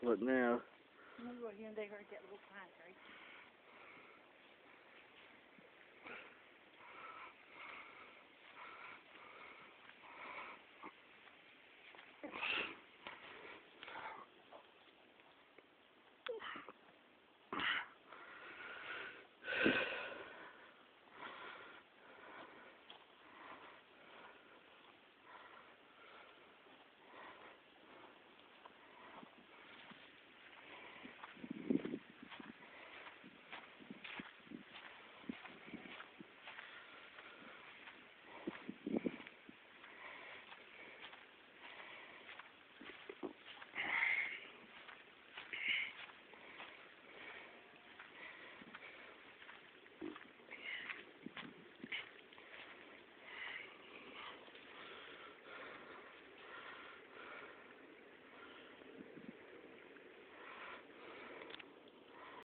What now? I'm gonna go here and dig her, get a little pine tree.